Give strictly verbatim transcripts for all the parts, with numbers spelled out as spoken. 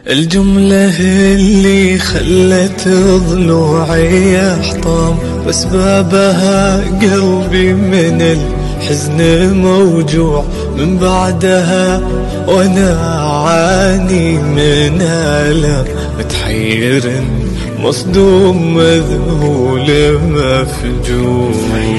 الجملة اللي خلت ضلوعي أحطام، واسبابها قلبي من الحزن موجوع. من بعدها وانا اعاني من ألم، متحير مصدوم مذهول مفجوع.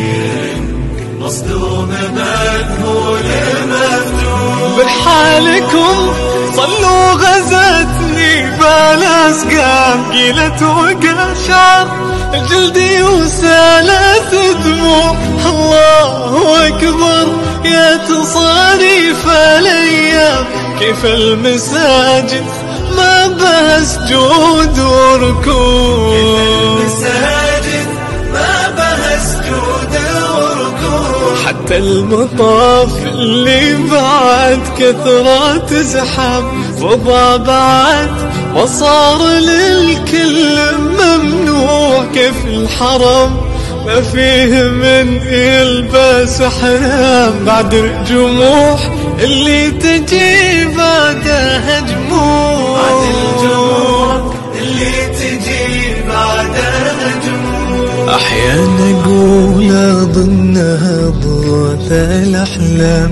مصدوم مذهول مفجوع. بحالكم صلوا غزتني بالأسقام، قيلت وقشعر جلدي وسالت دموع. الله أكبر يا تصاريف الأيام، كيف المساجد ما بها سجود وركوع. المساجد ما بها سجود وركوع. حتى المطاف اللي بعد كثرة زحام، وضع بعد وصار للكل ممنوع. كيف الحرم ما فيه من يلبس حرام، بعد الجموع اللي تجي بعدها جموع. بعد الجموع اللي تجي بعدها جموع. أحيانا أقول أظنها ضغط الأحلام،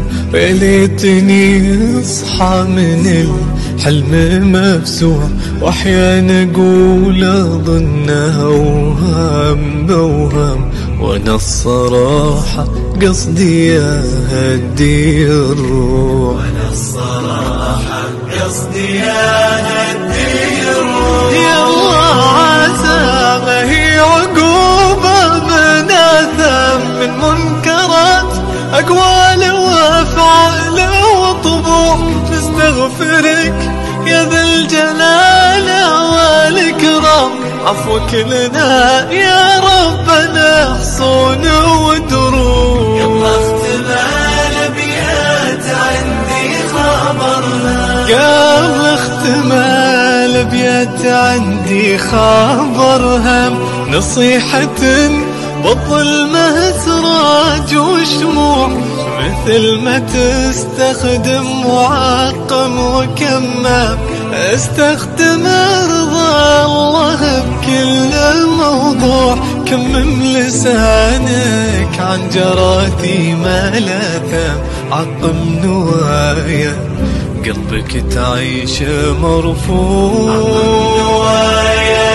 وليتني أصحى من الحلم مفزوع. وأحيانا أقول أظنها أوهام بوهام، وأنا الصراحة قصدي أهدي الروح. وأنا الصراحة قصدي أهدي الروح. يا الله عسى ما هي عقوبة من آثام، من منكرات أقوال وأفعال وطبوع. نستغفرك يا ذا الجلال والإكرام، عفوك لنا يا ربنا حصون ودروع. يلا اختمال أبيات عندي خبرها، قبل اختمال أبيات عندي خبرها. نصيحة بالظلمة سراج وشموع، مثل ما تستخدم معقم وكمام، استخدم رضا الله بكل موضوع. كمم لسانك عن جراثيم الآثام، عقم نوايا قلبك تعيش مرفوع. عقم نوايا